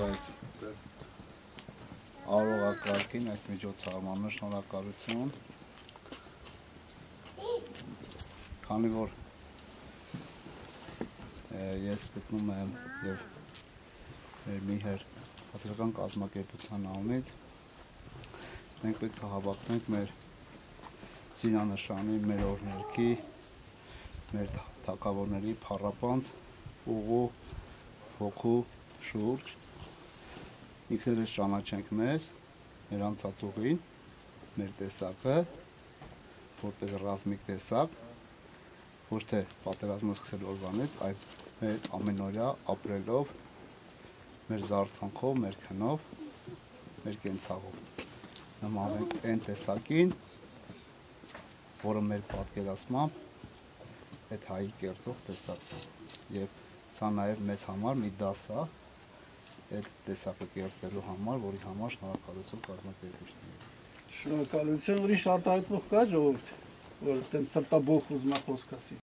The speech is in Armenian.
այս արողակարգին, այս միջոցառմանը շնորհակալություն։ Քանի որ ես գտնում եմ եւ մեր միհեր հասարակական կազմակերպության անունից մենք պետք է հավաքնենք մեր զինանշանի, մեր օրհներքի, մեր թագավորների փառապանծ ուղու հոգու շուրջ ինքներս ճանաչենք մեզ, մեր անցած ուղին, մեր տեսակը, որպես ռազմիկ տեսակ, ոչ թե պատերազմը սկսել օրվանից, այլ մեր ամենօրյա ապրելով, մեր զարթոնքով, մեր քնով, մեր կենցաղով։ Նմանվենք այն տեսակին, որը մեր պատկերացմամբ այդ հայի կերտող տեսակն է։ Եվ սա նաև մեզ համար մի դաս է այդ տեսակը կերտելու համար, որի համար շնորհակալություն կազմակերպիչներին։ Շնորհակալություն, ուրիշ արտահայտվող կա ժողովուրդ, որ այդպես սրտաբոխ ուզում է խոսք ասի։